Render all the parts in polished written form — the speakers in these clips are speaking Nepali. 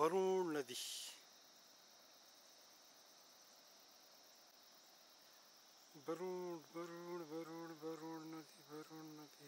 Barun nadi. Barun nadi.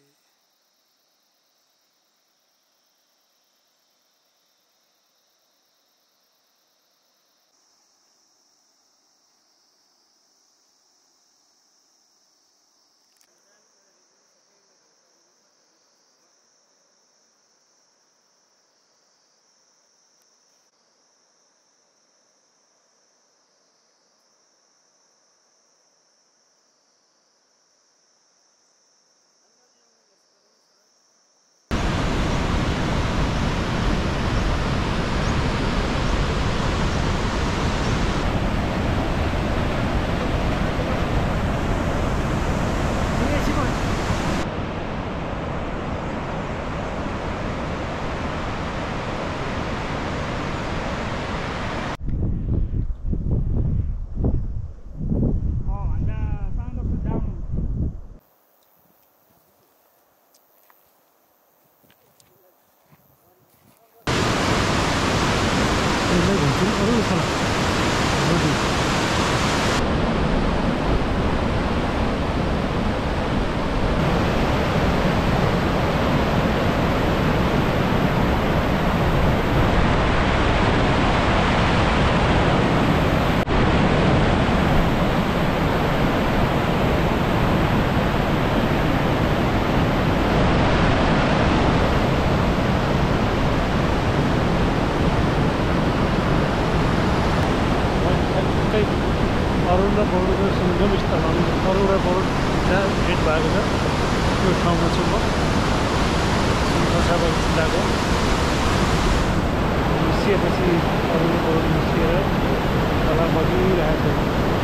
Arun र Barun सङ्गम स्थल Arun र Barun जहाँ भेट भएको छ त्यो ठाउँमा छु म सङ्गम जिल्लाको निस्किएपछि Arun र Barun निस्किएर तल बगिरहेको छ